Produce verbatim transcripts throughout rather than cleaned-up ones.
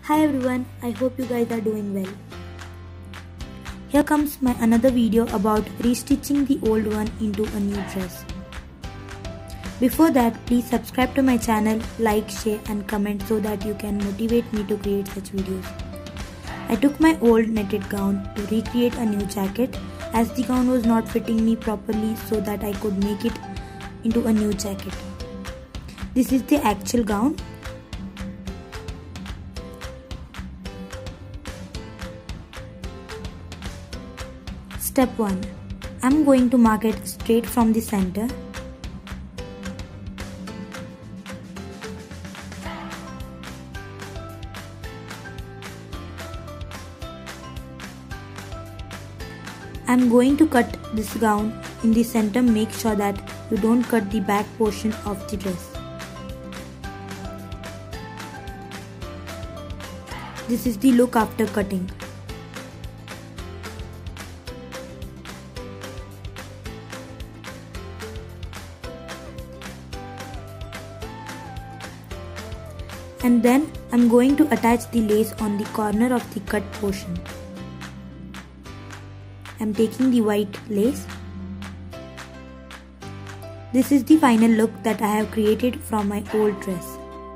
Hi everyone, I hope you guys are doing well. Here comes my another video about restitching the old one into a new dress. Before that, please subscribe to my channel, like, share and comment so that you can motivate me to create such videos. I took my old knitted gown to recreate a new jacket as the gown was not fitting me properly, so that I could make it into a new jacket. This is the actual gown. Step one. I am going to mark it straight from the center. I am going to cut this gown in the center. Make sure that you don't cut the back portion of the dress. This is the look after cutting. And then I am going to attach the lace on the corner of the cut portion. I am taking the white lace. This is the final look that I have created from my old dress.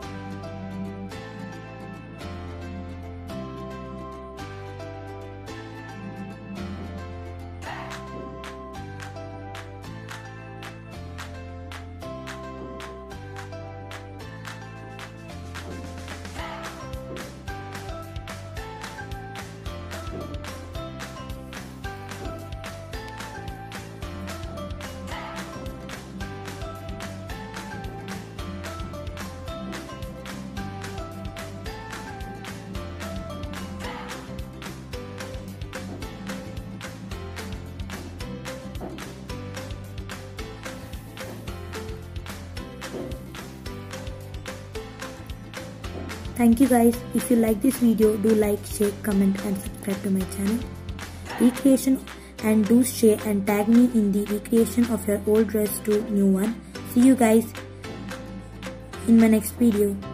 Thank you guys. If you like this video, do like, share, comment and subscribe to my channel. Recreation, and do share and tag me in the recreation of your old dress to new one. See you guys in my next video.